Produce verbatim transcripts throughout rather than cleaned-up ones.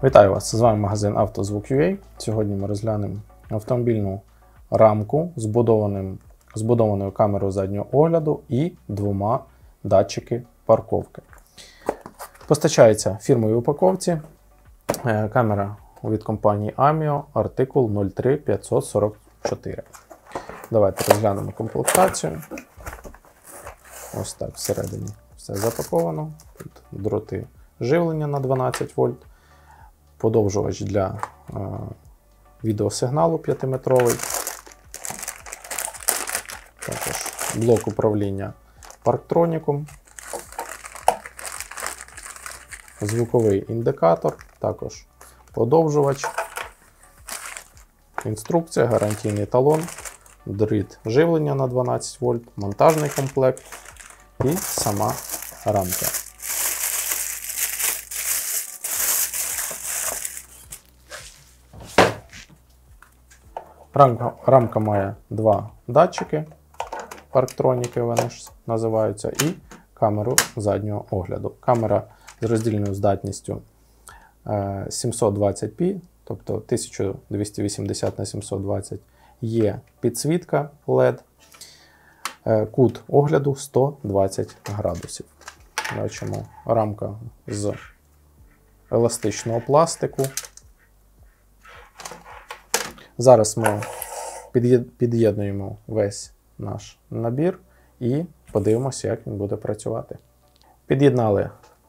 Вітаю вас! З вами магазин «Автозвук.ua». Сьогодні ми розглянемо автомобільну рамку з збудованою камерою заднього огляду і двома датчики парковки. Постачається в фірмовій упаковці. Камера від компанії Аміо, артикул нуль три п'ятсот сорок чотири. Давайте розглянемо комплектацію. Ось так всередині все запаковано. Тут дроти живлення на дванадцять вольт. Подовжувач для е, відеосигналу п'ятиметровий. Також блок управління парктроніком. Звуковий індикатор, також подовжувач. Інструкція, гарантійний талон, дріт живлення на дванадцять вольт, монтажний комплект і сама рамка. Рамка, рамка має два датчики, парктроніки вони ж називаються, і камеру заднього огляду. Камера з роздільною здатністю сімсот двадцять пі, тобто тисяча двісті вісімдесят на сімсот двадцять, є підсвітка лед, кут огляду сто двадцять градусів. Бачимо, рамка з еластичного пластику. Зараз ми під'єднуємо весь наш набір і подивимося, як він буде працювати. Під'єднали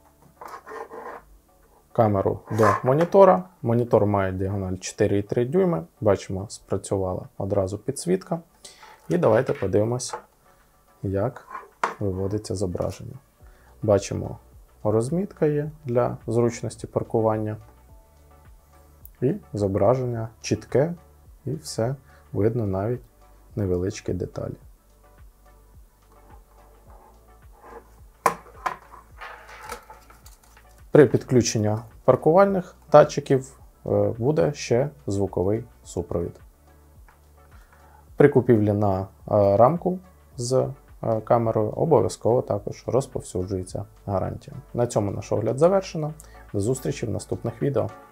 камеру до монітора. Монітор має діагональ чотири і три дюйми. Бачимо, спрацювала одразу підсвітка. І давайте подивимося, як виводиться зображення. Бачимо, розмітка є для зручності паркування. І зображення чітке, і все видно, навіть невеличкі деталі. При підключенні паркувальних датчиків буде ще звуковий супровід. При купівлі на рамку з камерою обов'язково також розповсюджується гарантія. На цьому наш огляд завершено. До зустрічі в наступних відео.